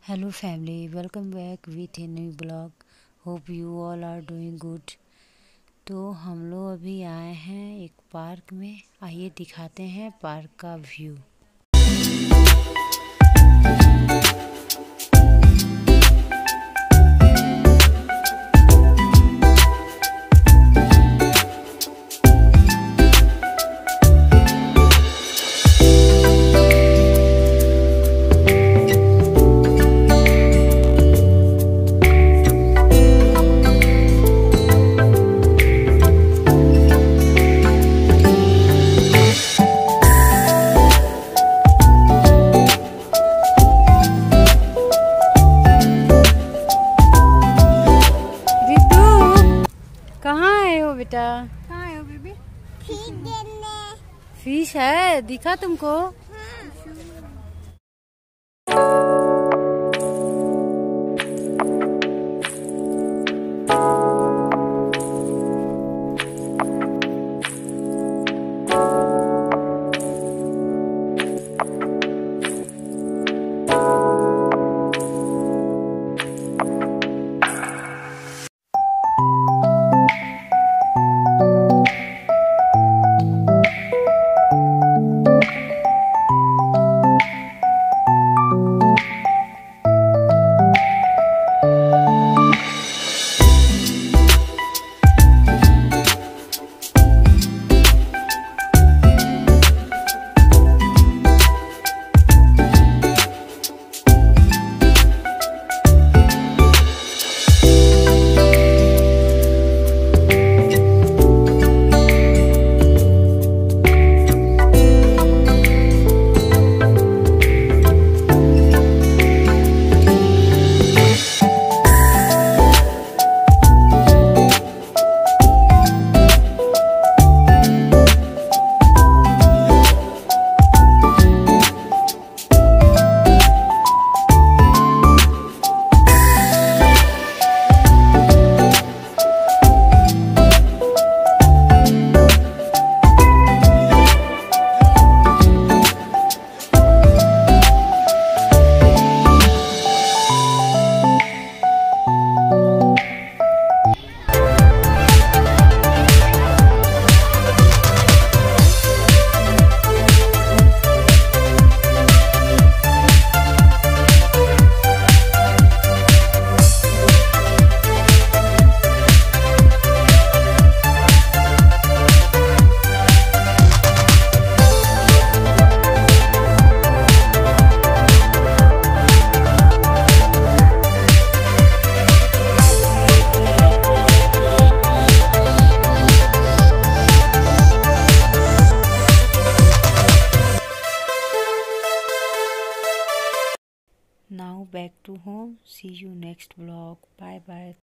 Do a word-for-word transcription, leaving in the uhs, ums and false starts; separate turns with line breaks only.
Hello family, welcome back with a new blog. Hope you all are doing good. तो हम लोग अभी आए हैं एक पार्क में। आइए दिखाते हैं पार्क का व्यू। कहाँ आए हो बेटा?
कहाँ आए हो बेबी?
फिश देखने।
फिश है, दिखा तुमको? Now back to home. See you next vlog. Bye bye.